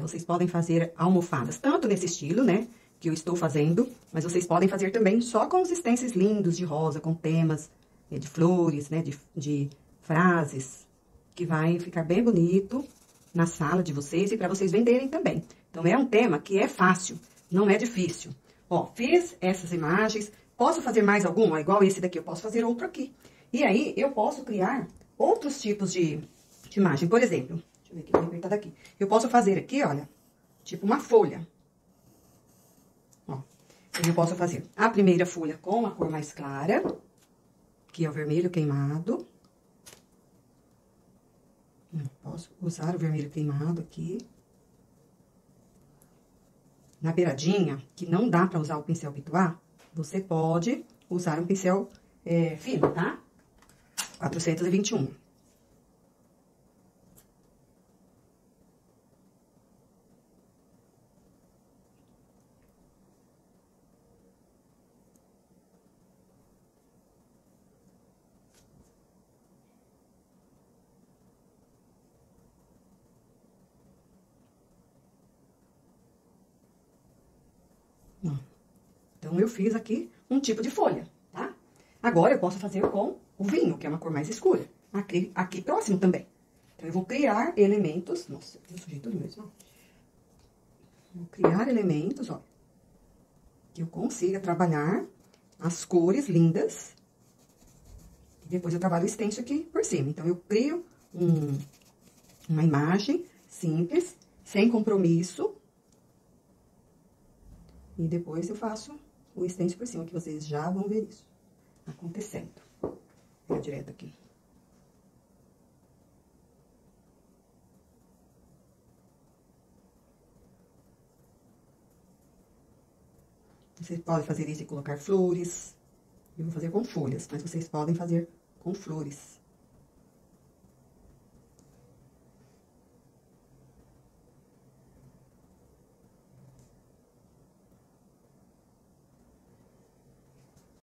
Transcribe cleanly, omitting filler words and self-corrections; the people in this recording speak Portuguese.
vocês podem fazer almofadas, tanto nesse estilo, né, que eu estou fazendo, mas vocês podem fazer também só com os stencils lindos de rosa, com temas de flores, né, de frases, que vai ficar bem bonito na sala de vocês e para vocês venderem também. Então, é um tema que é fácil, não é difícil. Ó, fiz essas imagens, posso fazer mais algum? Ó, igual esse daqui, eu posso fazer outro aqui. E aí, eu posso criar outros tipos de imagem. Por exemplo, deixa eu ver aqui, vou apertar daqui. Eu posso fazer aqui, olha, tipo uma folha. Ó, eu posso fazer a primeira folha com a cor mais clara, que é o vermelho queimado. Eu posso usar o vermelho queimado aqui. Na beiradinha, que não dá pra usar o pincel Pituá, você pode usar um pincel fino, tá? 421. Então, eu fiz aqui um tipo de folha, tá? Agora, eu posso fazer com o vinho, que é uma cor mais escura. Aqui próximo também. Então, eu vou criar elementos... Nossa, eu sujei tudo mesmo, ó. Vou criar elementos, ó. Que eu consiga trabalhar as cores lindas. E depois eu trabalho o stencil aqui por cima. Então, eu crio uma imagem simples, sem compromisso. E depois eu faço o stencil por cima, que vocês já vão ver isso acontecendo. Vou pegar direto aqui. Vocês podem fazer isso e colocar flores. Eu vou fazer com folhas, mas vocês podem fazer com flores.